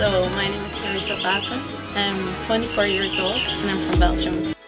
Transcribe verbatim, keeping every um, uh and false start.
So my name is Teresa Baca. I'm twenty-four years old and I'm from Belgium.